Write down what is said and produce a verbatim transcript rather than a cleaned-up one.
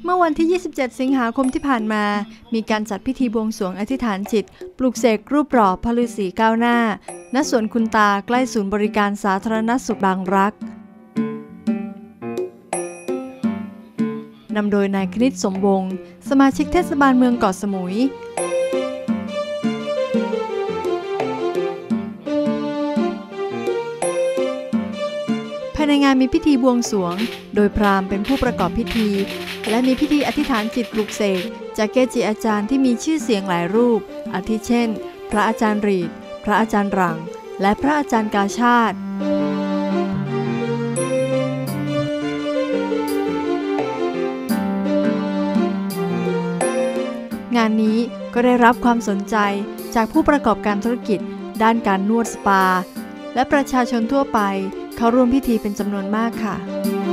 เมื่อวันที่ ยี่สิบเจ็ด สิงหาคมที่ผ่านมามีการจัดพิธีบวงสรวงอธิษฐานจิตปลุกเสกรูปหล่อพระฤาษีก้าวหน้าณสวนคุณตาใกล้ศูนย์บริการสาธารณสุขบางรักนำโดยนายคณิตสมวงศ์สมาชิกเทศบาลเมืองเกาะสมุยภายในงานมีพิธีบวงสรวงโดยพราหมณ์เป็นผู้ประกอบพิธีและมีพิธีอธิษฐานจิตปลุกเสกจากเกจิอาจารย์ที่มีชื่อเสียงหลายรูปอาทิเช่นพระอาจารย์รีดพระอาจารย์หลังและพระอาจารย์กาชาติงานนี้ก็ได้รับความสนใจจากผู้ประกอบการธุรกิจด้านการนวดสปาและประชาชนทั่วไปเข้าร่วมพิธีเป็นจำนวนมากค่ะ